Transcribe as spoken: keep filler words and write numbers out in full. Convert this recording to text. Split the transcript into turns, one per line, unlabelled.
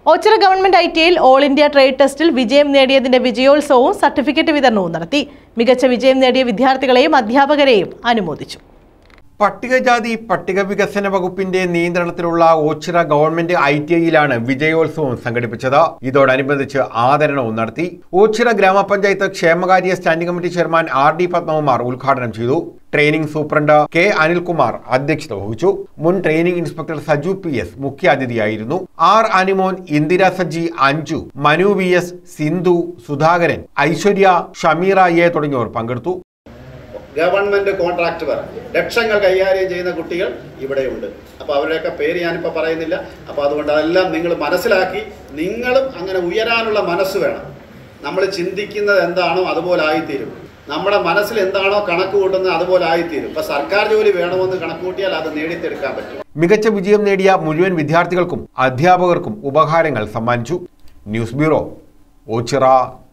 ഓച്ചിറ ഗവ.ഐ.ടയിൽ all India trade ടെസ്റ്റിൽ വിജയം നേടിയതിന്റെ വിജയോത്സവവും സർട്ടിഫിക്കറ്റ് വിതരണവും നടത്തി. മികച്ച വിജയം നേടിയ വിദ്യാർത്ഥികളെയും അധ്യാപകരെയും അനുമോദിച്ചു.
പട്ടികജാതി പട്ടിക വികസന വകുപ്പിന്റെ നിയന്ത്രണത്തിലുള്ള ഓച്ചിറ ഗവ.ഐ.ടയിലാണ് വിജയോത്സവം സംഘടിപ്പിച്ചത്. ഇതോടനുബന്ധിച്ച് ആദരണവും നടത്തി. ഓച്ചിറ ഗ്രാമപഞ്ചായത്ത് ക്ഷേമകാര്യ standing committee chairman R D Padmakumar ഉദ്ഘാടനം ചെയ്തു. ട്രെയിനിംഗ് സൂപ്രണ്ട് കെ അനിൽകുമാർ അധ്യക്ഷത വഹിച്ചു. മുൻ training inspector Saju P S മുഖ്യാതിഥിയായിരുന്നു. R Animon, Indira Saji, Anju, Manu V S, Sindhu, Sudhakaran, Aishwarya, Shameera A തുടങ്ങിയവർ പങ്കെടുത്തു.
ഗവൺമെന്റ് കോൺട്രാക്ടർ ലക്ഷങ്ങൾ കൈകാര്യം ചെയ്യുന്ന കുട്ടികൾ ഇവിടെയുണ്ട്. അപ്പോൾ അവരുടെയൊക്കെ പേര് ഞാനിപ്പോൾ പറയുന്നില്ല. അപ്പോൾ അതുകൊണ്ട് അതെല്ലാം നിങ്ങൾ മനസ്സിലാക്കി നിങ്ങളും അങ്ങനെ ഉയരാനുള്ള മനസ്സ് വേണം. നമ്മൾ ചിന്തിക്കുന്നത് എന്താണോ അതുപോലെ ആയിത്തീരും. നമ്മുടെ മനസ്സിൽ എന്താണോ കണക്ക് കൂട്ടുന്നത് അതുപോലെ ആയിത്തീരും. ഇപ്പോൾ സർക്കാർ ജോലി വേണമെന്ന് കണക്ക് കൂട്ടിയാൽ അത് നേടിയെടുക്കാൻ പറ്റും.
മികച്ച വിജയം നേടിയ മുഴുവൻ വിദ്യാർത്ഥികൾക്കും അധ്യാപകർക്കും ഉപഹാരങ്ങൾ സമ്മാനിച്ചു. News bureau, Ochira.